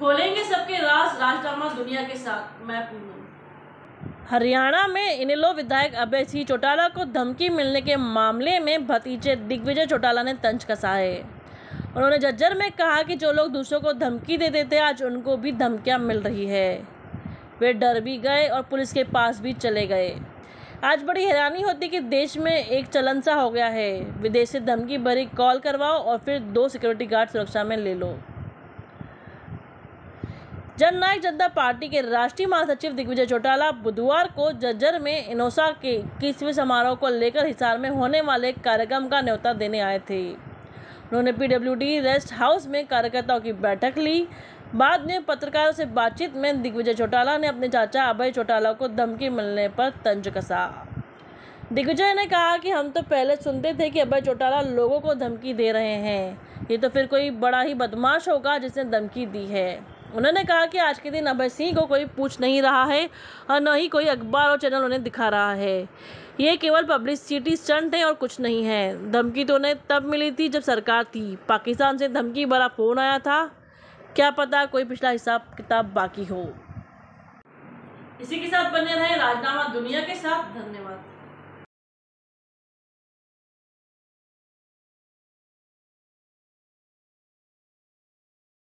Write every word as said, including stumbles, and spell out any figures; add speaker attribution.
Speaker 1: खोलेंगे सबके राज, राजनामा दुनिया के साथ। मैं पूनम।
Speaker 2: हरियाणा में इनेलो विधायक अभय सिंह चौटाला को धमकी मिलने के मामले में भतीजे दिग्विजय चौटाला ने तंज कसा है। उन्होंने झज्जर में कहा कि जो लोग दूसरों को धमकी देते थे आज उनको भी धमकियां मिल रही है। वे डर भी गए और पुलिस के पास भी चले गए। आज बड़ी हैरानी होती कि देश में एक चलन सा हो गया है, विदेश से धमकी भरी कॉल करवाओ और फिर दो सिक्योरिटी गार्ड सुरक्षा में ले लो। जननायक जनता पार्टी के राष्ट्रीय महासचिव दिग्विजय चौटाला बुधवार को झज्जर में इनोसा के इक्कीसवें समारोह को लेकर हिसार में होने वाले कार्यक्रम का न्योता देने आए थे। उन्होंने पीडब्ल्यूडी रेस्ट हाउस में कार्यकर्ताओं की बैठक ली। बाद में पत्रकारों से बातचीत में दिग्विजय चौटाला ने अपने चाचा अभय चौटाला को धमकी मिलने पर तंज कसा। दिग्विजय ने कहा कि हम तो पहले सुनते थे कि अभय चौटाला लोगों को धमकी दे रहे हैं, ये तो फिर कोई बड़ा ही बदमाश होगा जिसने धमकी दी है। उन्होंने कहा कि आज के दिन अभय सिंह को कोई पूछ नहीं रहा है और न ही कोई अखबार और चैनल उन्हें दिखा रहा है। ये केवल पब्लिसिटी स्टंट है और कुछ नहीं है। धमकी तो उन्हें तब मिली थी जब सरकार थी, पाकिस्तान से धमकी भरा फोन आया था। क्या पता कोई पिछला हिसाब किताब बाकी हो।
Speaker 1: इसी के साथ बने रहे राजनामा दुनिया के साथ। धन्यवाद।